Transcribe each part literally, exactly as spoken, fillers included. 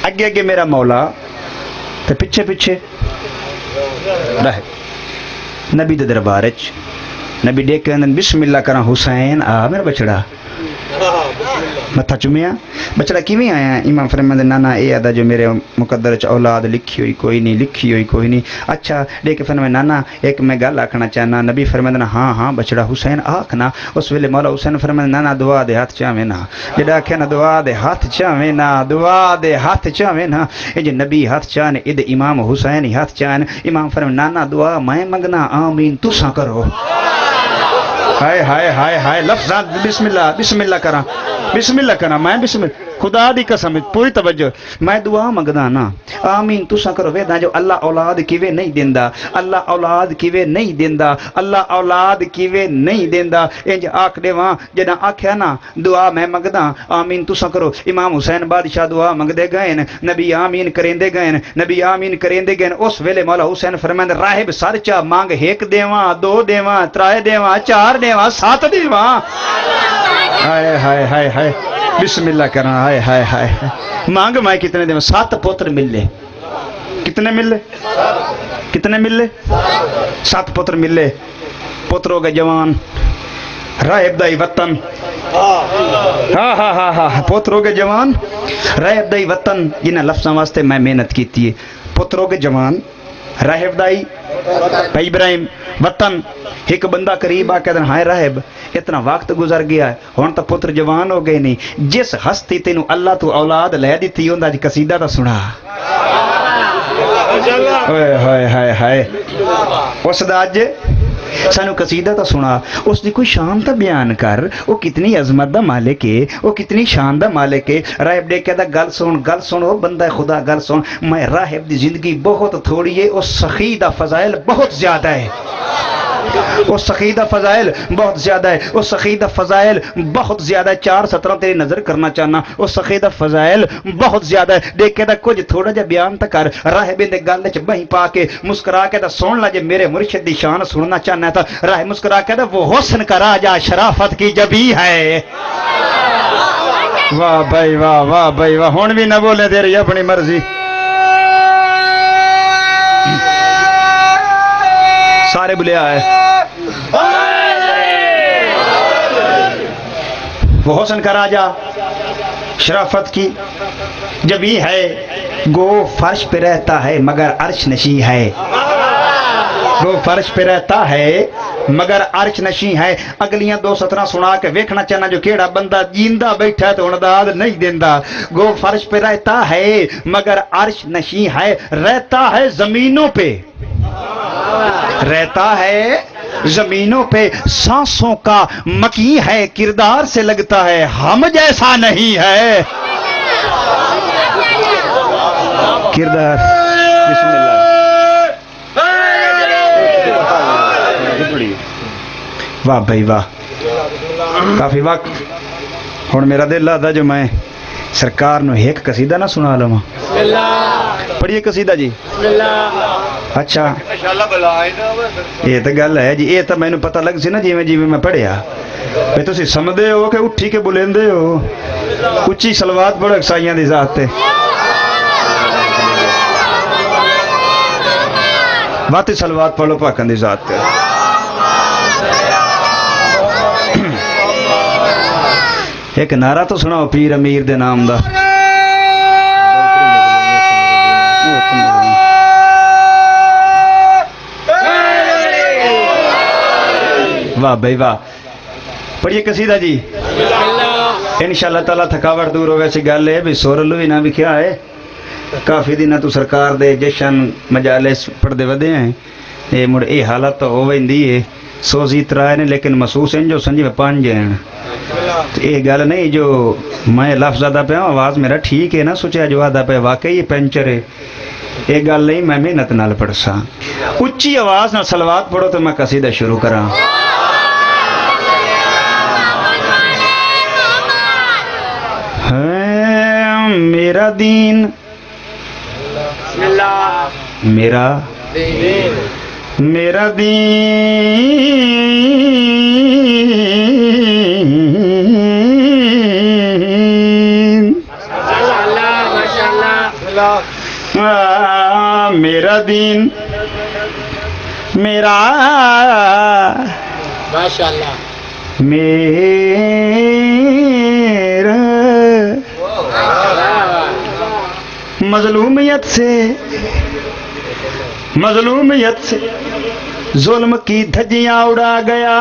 اگے اگے میرا مولا تے پیچھے پیچھے رہ نبی دے دربار وچ نبی دیکھ کے بسم اللہ کرا حسین آ میرا بچڑا متھا چومیا بچڑا کیویں آیا امام فرماندے نانا اے ادا جو میرے مقدر وچ اولاد لکھی ہوئی کوئی نہیں لکھی ہوئی کوئی نہیں اچھا دیکھ کے فرمایا نانا ایک میں گل آکھنا چاہنا نبی فرماندے ہاں ہاں بچڑا حسین آکھنا اس ویلے مولا حسین فرماندے نانا دعا دے ہاتھ چاویں نا جڑا آکھے نا دعا دے ہاتھ چاویں نا دعا دے ہاتھ چاویں نا اے جو نبی ہاتھ چاہن اے دے امام حسین ہاتھ چاہن امام فرماندے نانا دعا میں منگنا آمین تساں کرو ہائے ہائے ہائے ہائے لفظات بسم اللہ بسم اللہ کرا بسم اللہ کرا میں بسم اللہ خدا دی قسم پوری توجہ میں دعا منگدا نا آمین تساں کرو ویدا جو اللہ اولاد کیویں نہیں دیندا اللہ اولاد کیویں نہیں دیندا اللہ اولاد کیویں نہیں دیندا انج آکھ دیواں جڑا آکھیا نا دعا میں منگدا آمین تساں کرو امام حسین بادشاہ دعا منگدے گئے نبی آمین کریندے گئے نبی آمین کریندے گئے اس ویلے مولا حسین فرماندے راہب سر چا مانگ ایک دیواں دو دیواں ترائے دیواں چار دیواں سات دیواں ہائے ہائے ہائے ہائے بسم اللہ کرنا ہائے ہائے ہائے مانگ میں کتنے دے سات پوتر ملے کتنے ملے کتنے ملے سات پوتر ملے پوتروں کے جوان راہب دائی وطن ہاں ہاں ہاں ہاں پوتروں کے جوان راہب دائی وطن جنہیں لفظاں واسطے میں محنت کیتی ہے پوتروں کے جوان راہب دائی بھائی ابراہیم وطن ایک بندہ قریب آ کے ہائے راہب اتنا وقت گزر گیا ہے ہن تو پتر جوان ہو گئے نہیں جس ہستی تینوں اللہ تو اولاد لے دیتی ہوندا جی قصیدہ تا سنا ہائے ہائے ہائے ہائے اس دا اج سانو قصیدہ تا سنا اس دی کوئی شان تا بیان کر وہ کتنی عظمت دا مالک ہے وہ کتنی شان دا مالک ہے راہب نے کہتا گل سن گل سن وہ بندہ خدا گل سن میں راہب دی زندگی بہت تھوڑی ہے اس سخی دا فضائل بہت زیادہ ہے وہ سخی دا فضائل بہت زیادہ ہے وہ سخی دا فضائل بہت زیادہ ہے چار سترہ تیری نظر کرنا چاہنا وہ سخی دا فضائل بہت زیادہ ہے دیکھ کے دا کچھ تھوڑا جا بیان تا کر راہب نے گل وچ بہیں پا کے مسکرا کے دا سن لا جے میرے مرشد دی شان سننا چاہنا تھا راہ مسکرا کے دا وہ حسن کا راجہ شرافت کی جبی ہے واہ بھائی واہ واہ بھائی واہ ہون بھی نہ بولے تیری اپنی مرضی سارے بلے آئے وہ حسن کا راجہ شرافت کی جبی ہے گو فرش پہ رہتا ہے مگر عرش نشی ہے گو فرش پہ رہتا ہے مگر عرش نشی ہے اگلیاں دو سترہ سنا کے ویکھنا چاہنا جو کیڑا بندہ جیندہ بیٹھا ہے تو انداد نہیں دیندہ گو فرش پہ رہتا ہے مگر عرش نشی ہے رہتا ہے زمینوں پہ رہتا ہے زمینوں پہ سانسوں کا مکی ہے کردار سے لگتا ہے ہم جیسا نہیں ہے کردار بسم اللہ واہ بھائی واہ کافی وقت ہن میرا دل آتا جو میں سرکار نو ایک قصیدہ نہ سنا لوں پڑھیے قصیدہ جی اچھا یہ تو گل ہے جی یہ تو میں نے پتہ لگ سی نا جی میں جی میں پڑھیا بھئی تسی سمجھدے ہو کہ اٹھی کے بلیندے ہو اچھی صلوات پڑھو اکسائیاں دی ذات تے واتی صلوات پڑھو پاکن دی ذات تے ایک نعرہ تو سناؤ پیر امیر دے نام دا واہ بھائی واہ پڑھیے قصیدہ جی انشاءاللہ تعالیٰ تھکاوٹ دور ہو ویسی گل ہے بھی سور لوی نہ لکھیا ہے کافی دن تو سرکار دے جشن مجالس پڑھدے ودے ہیں یہ مڑ اے حالت تو ہو ویندی ہے سوزی ترائے نے لیکن محسوس ہیں جو سنجی میں پانچ ہیں یہ گل نہیں جو میں لفظ آدھا پہ ہوں آواز میرا ٹھیک ہے نا سوچا جو آدھا پہ واقعی یہ پینچر ہے یہ گل نہیں میں محنت نال پڑھ سا اچھی آواز نہ صلوات پڑھو تو میں قصیدہ شروع کراں میرا دین میرا میرا دین میرا دین میرا ماشاءاللہ میرا مظلومیت سے مظلومیت سے ظلم کی دھجیاں اڑا گیا،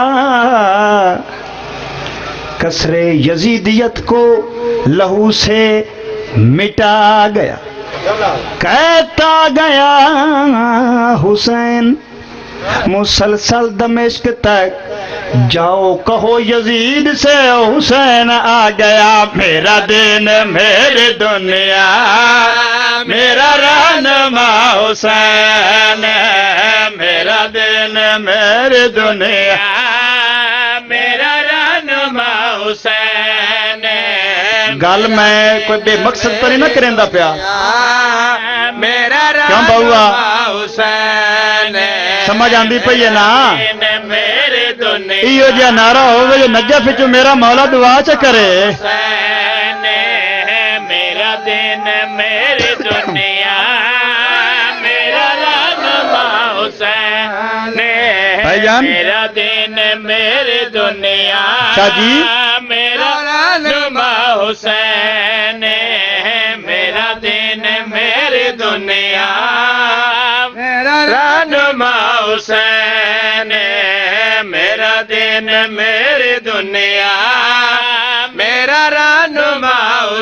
کسر یزیدیت کو لہو سے مٹا گیا، کہتا گیا حسین مسلسل دمشق تک جاؤ کہو یزید سے حسین آ گیا، میرا دین میری دنیا میرا رہنما حسین، میرا دین میری دنیا میرا رہنما حسین۔ گل میں کوئی بے مقصد پر ہی نہ کریں دا پیا، میرا کیوں بہوا حسین سمجھ آندی پئی ہے نا؟ میرے دنیا ایو جا نعرہ ہوگا جو نجف وچوں میرا مولا دعا چ کرے، حسین میرا دین میری دنیا میرا رہنما حسین، بھائی جان میرا دین میری دنیا شاہ جی میرا رہنما حسین، میرا دین میری دنیا میرا رہنما حسین، میرا دین میری دنیا میرا رہنما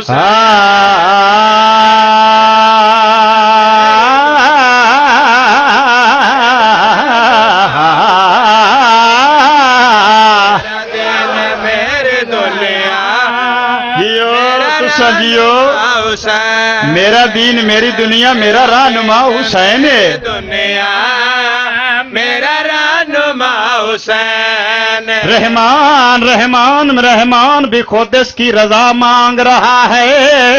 حسین، میرا دین میری دنیا میرا رہنما حسین ہے، دنیا میرا رہنما حسین، رحمان رحمان رحمان بھی خود اس کی رضا مانگ رہا ہے،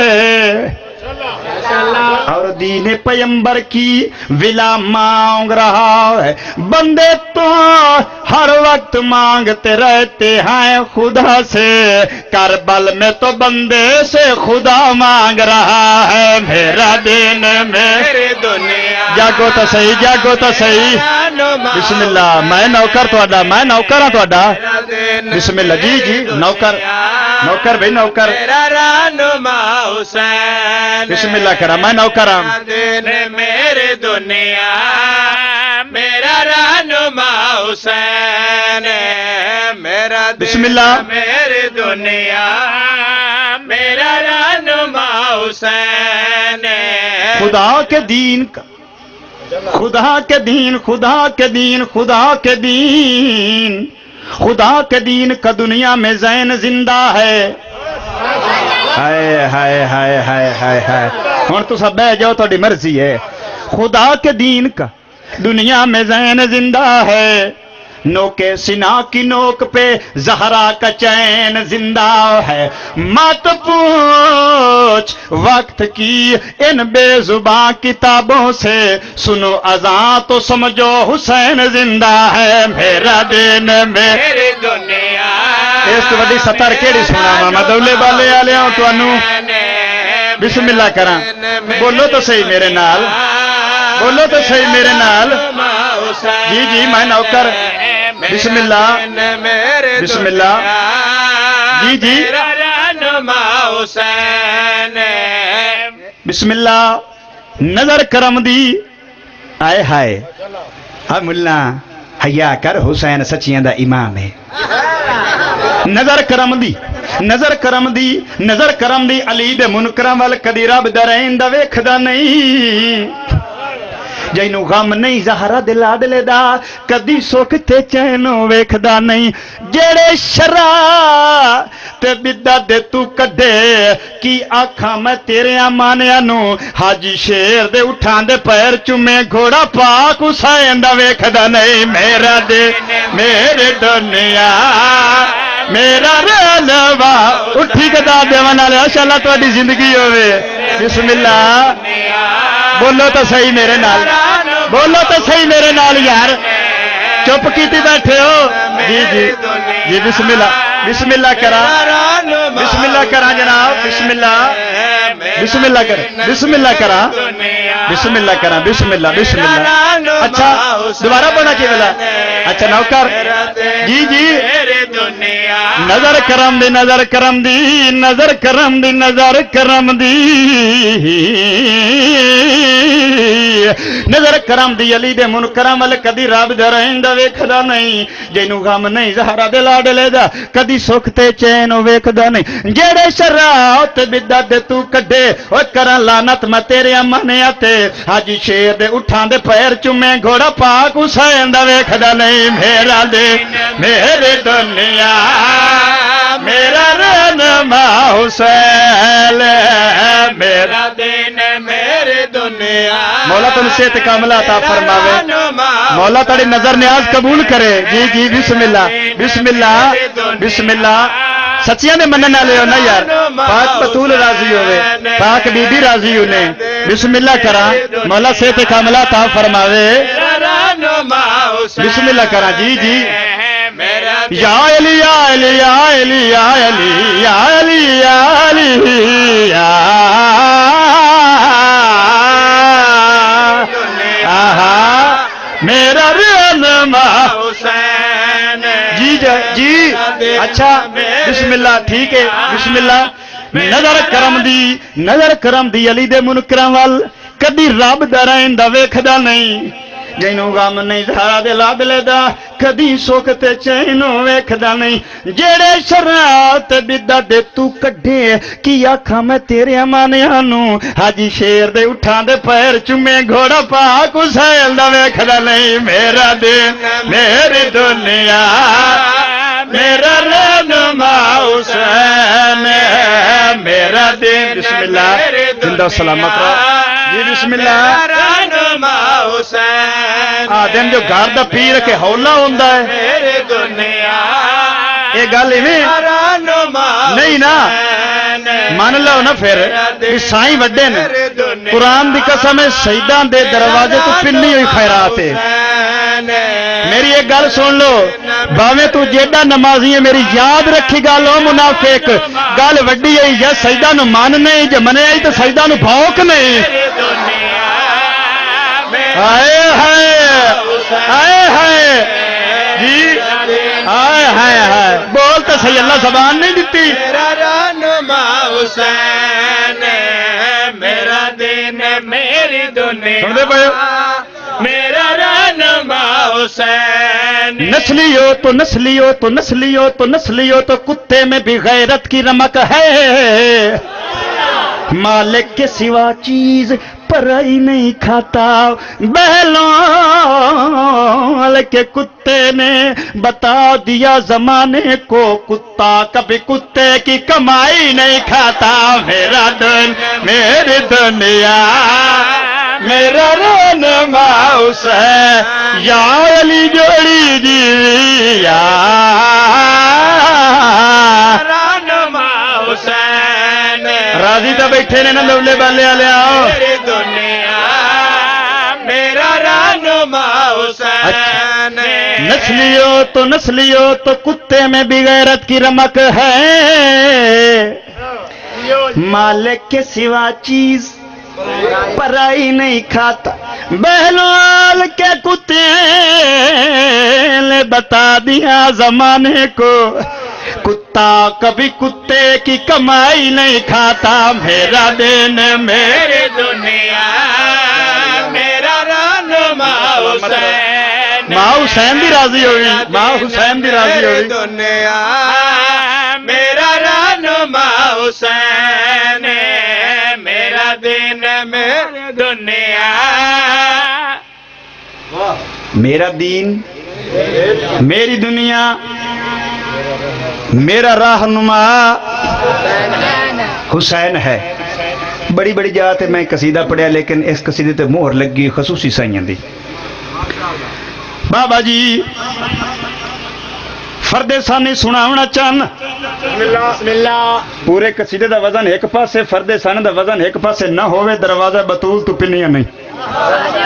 اور دین پیمبر کی ولا مانگ رہا ہے، بندے تو ہر وقت مانگتے رہتے ہیں خدا سے، کربل میں تو بندے سے خدا مانگ رہا ہے، میرا دین میری دنیا جاگو تو صحیح جاگو تو صحیح، بسم اللہ میں نوکر تھوڑا میں نوکر ہاں تھوڑا، بسم اللہ جی جی نوکر نوکر بھائی نوکر، میرا رہنما حسین، بسم اللہ کرا میں نوکر ہوں، دین میری دنیا میرا رہنما حسین، میرا بسم اللہ میری دنیا میرا رہنما حسین، خدا کے دین کا خدا کے دین خدا کے دین خدا کے دین خدا کے دین کا دنیا میں زین زندہ ہے، ہائے ہائے ہائے ہائے ہائے ہائے ہن تو سب بہ جاؤ تہاڈی مرضی ہے، خدا کے دین کا دنیا میں زین زندہ ہے، نوکے سنا کی نوک پہ زہرا کا چین زندہ ہے، مت پوچھ وقت کی ان بے زباں کتابوں سے، سنو اذان تو سمجھو حسین زندہ ہے، میرا دین میری دنیا اس تو بڑی ستر کیڑی سنا ماما دولے والے والے ہوں تانوں، بسم اللہ کراں بولو تو صحیح میرے نال، بولو تو صحیح میرے نال، جی جی میں نوکر، بسم اللہ بسم اللہ جی جی بسم اللہ نظر کرم دی، آئے ہائے ہاں ملا حیا کر حسین سچیاں دا امام ہے، نظر کرم دی نظر کرم دی نظر کرم دی علی دے منکراں ول کدی رب دا رہندا ویکھدا نہیں، جینوں غم نہیں زہرا دے لاڈلے دا کدی سکھ تے چین ویکھدا نہیں، جڑے شرع تے بدعت دے تو کڈے کی آکھاں میں تیرے مانیاں نو، حاجی شیر دے اٹھاں دے پیر چومے گھوڑا پاک حسین دا ویکھدا نہیں، میرا دے میرے دنیا میرا رہنما اٹھی کے دا دیوان والے انشاءاللہ تہاڈی زندگی ہوے، بسم اللہ بولو تو صحیح میرے نال، بولو تو صحیح میرے نال یار، چپ کیتی بیٹھے ہو، جی جی جی بسم اللہ بسم اللہ کرا بسم اللہ کرا جناب بسم اللہ بسم اللہ کر بسم اللہ کرا بسم اللہ کرا بسم اللہ بسم اللہ اچھا دوبارہ پڑھنا چاہیے بلا اچھا نوکر جی جی نظر کرم دی نظر کرم دی نظر کرم دی نظر کرم دی نظر کرم دی علی دے منکرم ول کدی رب دا رہندا ویکھدا نہیں جینوں غم نہیں زہرا دے لاڈلے دا کدی سکھ تے چین ویکھدا نہیں جڑے شرات بدعت دے تو کڈے او کراں لعنت میں تیرے امانے تے حاجی شیر دے اٹھاں دے پیر چومے گھوڑا پاک حسین دا ویکھدا نہیں میرا دے میرے دنیا میرا رہنما حسین میرا دین میرے دنیا مولا تم صحت کاملہ عطا فرماوے مولا تاری نظر نیاز قبول کرے جی جی بسم اللہ بسم اللہ بسم اللہ سچیاں نے منن والے ہو نا یار پاک بطول راضی ہوئے پاک بی بی راضی ہونے بسم اللہ کرا مولا صحت کاملہ عطا فرماوے بسم اللہ کرا جی جی یا علی یا علی یا علی یا علی یا علی یا علی یا میرا رہنما حسین جی جی اچھا بسم اللہ ٹھیک ہے بسم اللہ نظر کرم دی نظر کرم دی علی دے منکراں وال کدی رب دا رہندا ویکھدا نہیں جینوں غم نہیں زہرا دے لاڈلے دا کدی سکھ تے چین ویکھدا نہیں جڑے شرات بدعت دے تو کڈے کی آکھاں میں تیرے امانیاں نوں حاجی شیر دے اٹھاں دے پیر چومے گھوڑا پاک حسین دا ویکھدا نہیں میرا دین میری دنیا میرا رہنما حسین میرا دین بسم اللہ زندہ سلامت رہو جی بسم اللہ رہنما حسین آدم جو گھر دا پیر کے ہولا ہوندا ہے میرے دنیا یہ گل ایویں نہیں نا مان لو نا پھر سائیں وڈے نے قرآن دی قسم ہے سجدہ دے دروازے تو پنی ہوئی خیرات ہے میری ایک گل سن لو باویں تو جیڈا نمازی ہے میری یاد رکھی گل او منافق گل وڈی ہے یا سجدہ نو مان نہیں جے منے آئی تو سجدہ نو بھوک نہیں ہائے ہائے ہائے ہائے جی ہائے ہائے ہائے بول تو صحیح اللہ زبان نہیں دیتی میرا رہنما حسین میرا دین میری دنیا سن دے پائے میرا رہنما حسین نسلی ہو تو نسلی ہو تو نسلی ہو تو نسلی ہو تو کتے میں بھی غیرت کی رمک ہے مالک کے سوا چیز پرائی نہیں کھاتا بہلوں کے کتے نے بتا دیا زمانے کو کتا کبھی کتے کی کمائی نہیں کھاتا میرا دن میری دنیا میرا رہنما حسین یا علی جوڑی جی یا رہنما حسین راضی تو بیٹھے نے نا لولے بالے والے آؤ میری دنیا میرا رہنما حسین نسلیو تو نسلیو تو کتے میں بھی غیرت کی رمک ہے مالک کے سوا چیز پرائی نہیں کھاتا بہلوال کے کتے نے بتا دیا زمانے کو کتا کبھی کتے کی کمائی نہیں کھاتا میرا دین میری دنیا میرا رہنما حسین ماں حسین بھی راضی ہوئی ماں حسین بھی راضی ہوئی دنیا میرا رہنما حسین میرا دین میری دنیا میرا دین میری دنیا میرا رہنما حسین ہے بڑی بڑی جات ہے میں قصیدہ پڑھیا لیکن اس قصیدے تے مہر لگی خصوصی سائیاں دی بابا جی فرد ثانی سناونا چاہن بسم اللہ پورے قصیدے دا وزن ایک پاسے فرد ثانی دا وزن ایک پاسے نہ ہوئے دروازہ بطول تو پنیاں نہیں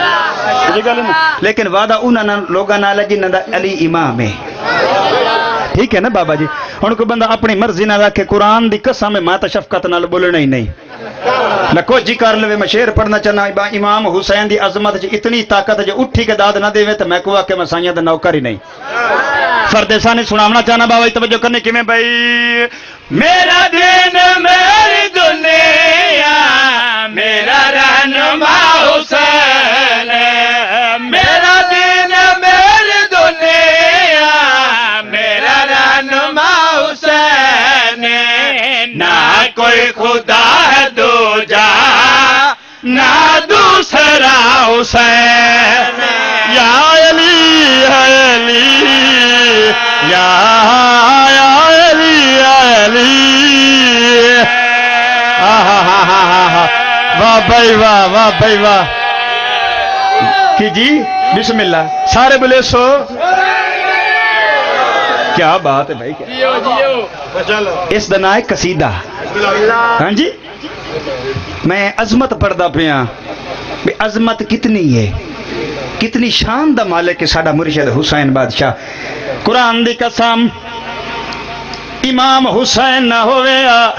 لیکن وعدہ انہاں لوگاں نال جنہاں دا علی امام ہے ٹھیک ہے نا بابا جی؟ ہن کوئی بندہ اپنی مرضی نہ رکھے قرآن دی قسم میں تا شفقت نال بولنا ہی نہیں لکھو جی کر لے میں شعر پڑھنا چاہنا امام حسین دی عظمت چ اتنی طاقت ہے جو اٹھی کے داد نہ دے تو میں کو کہ میں سائیاں دا نوکر ہی نہیں فرد ثانی سناونا چاہنا بابا توجہ کرنے کی میں بھائی میرا دین میری دنیا میرا رہنما حسین میرا دین میری دنیا میرا رہنما حسین نہ کوئی خدا ہے دو جا نہ دوسرا حسین یا علی یا علی یا علی یا علی واہ بھائی واہ واہ بھائی واہ کہ جی بسم اللہ سارے بولے سو کیا بات ہے بھائی اس دن آئے قصیدہ ہاں جی میں عظمت پڑھدا پیا عظمت کتنی ہے کتنی شان دا مالک ہے ساڈا مرشد حسین بادشاہ قرآن دی قسم امام حسین نہ ہوئے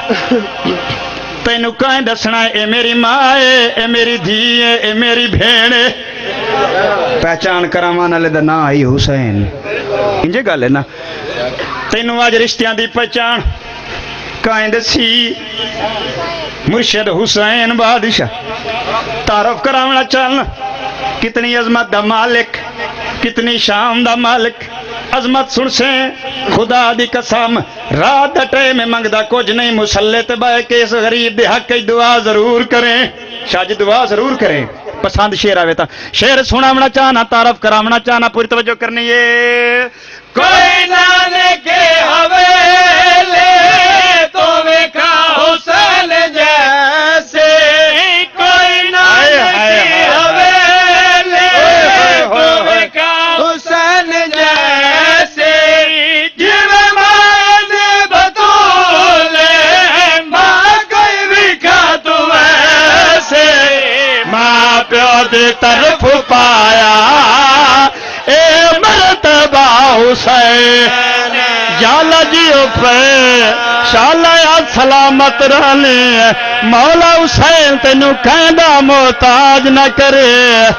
تینو کہیں دسنا اے میری ماں ہے اے میری دھی ہے اے میری بھین ہے پہچان کرامان والے دا نا آئی حسین انجے گل ہے نا تینو آج رشتیاں دی پہچان کہیں دسی مرشد حسین بادشاہ تعارف کراونا چلنا کتنی عظمت دا مالک کتنی شان دا مالک عظمت سن سے خدا دی قسم رات دا ٹائم میں منگدا کچھ نہیں مسلے تے بہ کے اس غریب دے حق کی دعا ضرور کریں شاہ جی دعا ضرور کریں پسند شعر آوے تا شعر سناونا چاہنا تعارف کراونا چاہنا پوری توجہ کرنی ہے کوئی نانے کے حوالے تو ویکھا حسین جیسے کوئی نانے کے حوالے تو ویکھا حسین جیسے جویں ماں دے بطولے ماں کوئی ویکھا تو ویسے ماں پیو دے طرف پایا اے مرتبہ حسین جالا جیو پہ شالا یا سلامت رہنے مولا حسین تینو کہندا محتاج نہ کرے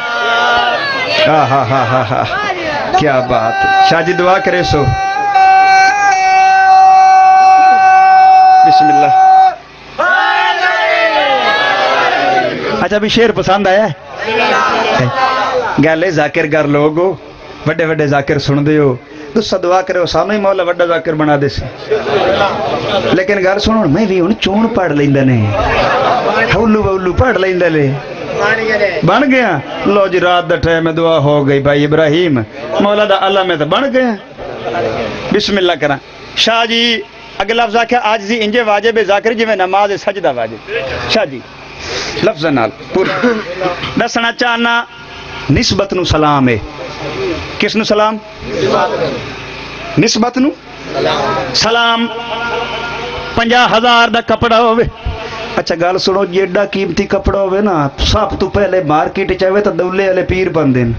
ہاں ہاں ہاں ہاں کیا بات شاہ جی دعا کرے سو بسم اللہ اچھا بھی شعر پسند آیا ہے گالے ذاکر گر لوگو بڑے بڑے ذاکر سن دیو تو دعا کرے سامنے ہی مولا بڑا ذاکر بنا دے سی لیکن گھر سنو میں بھی ہوں چون پڑھ لیندے نے ہولو بولو پڑھ لیندے لے بن گیا لو جی رات دا ٹائم میں دعا ہو گئی بھائی ابراہیم مولا دا اللہ میں تو بن گیا بسم اللہ کرا شاہ جی اگلا لفظ آکھا آج زی انجے واجب ذاکر جی میں نماز سجدہ واجب شاہ جی لفظ نال پورا دسنا چاہنا نسبت نو سلام ہے کس نو سلام نسبت نو سلام پنجا ہزار دا کپڑا ہوئے اچھا گال سنو جیڈا قیمتی کپڑا ہوئے نا سب تو پہلے مارکیٹ چاہوے تو دولے والے پیر بن دین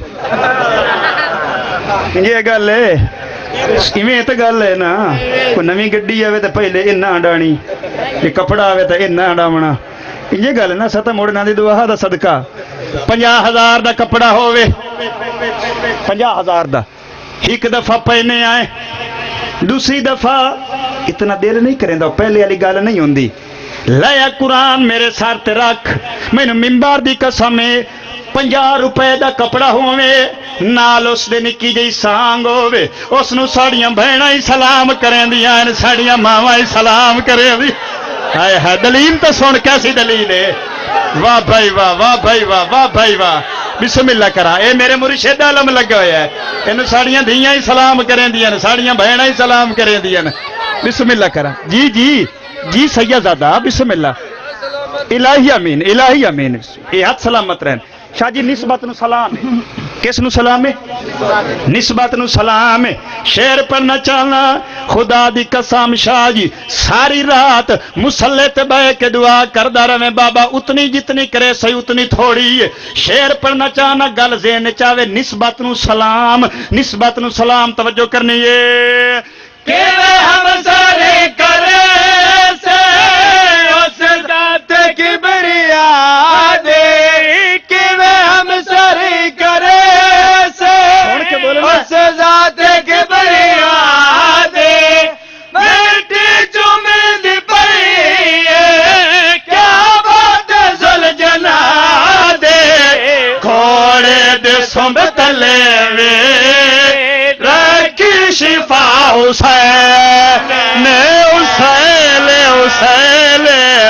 یہ گل ہے ایویں تو گل ہے نا کوئی نویں گڈی آوے تو پہلے انہاں ہڈانی یہ کپڑا آوے تو انہاں ہڈاونا یہ گل ہے نا ستہ موڑنا دی دعا دا صدقہ پنجا ہزار دا کپڑا ہوئے پنجا ہزار دا ایک دفعہ پہنے آئے دوسری دفعہ اتنا دیر نہیں کریں دا پہلے والی گل نہیں ہوندی لیا قرآن میرے سر تے رکھ مینوں منبر دی قسم ہے پنجا روپے دا کپڑا ہوئے نال اس دے نکی جئی سانگ ہوئے اس نو ساڑیاں بہناں ہی سلام کریں دیاں ساڑیاں ماواں ہی سلام کریں دی ہائے ہائے دلیل تو سن کیسی دلیل ہے واہ بھائی واہ واہ بھائی واہ واہ بھائی واہ بسم اللہ کرا اے میرے مرشد عالم لگا ہوا ہے انہوں ساڑیاں دھیاں ہی سلام کریں دیاں ساڑیاں بہناں ہی سلام کریں دیاں بسم اللہ کرا جی جی جی سیدزادہ بسم اللہ الہی امین الہی امین اے ہاتھ سلامت رہن شاہ جی نسبت نو سلام ہے کس نو سلام ہے نسبت نو سلام ہے شعر پڑھنا چاہنا خدا دی قسم شاہ جی ساری رات مسلے تے بہ کے دعا کردا رہے بابا اتنی جتنی کرے سی اتنی تھوڑی ہے شعر پڑھنا چاہنا گل ذہن چاہے نسبت نو سلام نسبت نو سلام توجہ کرنی ہے کہ ہم سارے کرے سے اس ذات کبریا دے کہ ہم سارے کرے سے اس ذات کبریا دے بیٹی چومد پئی کیا بات زل جنا دے کھوڑے دے سنب تلے وے رکھی شفا حسین حسین حسین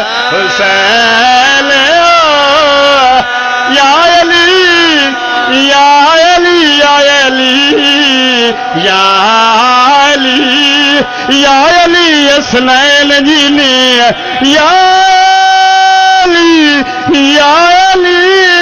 حسین یا علی یا علی یا علی یا علی یا علی اسنین جینی یا علی یا علی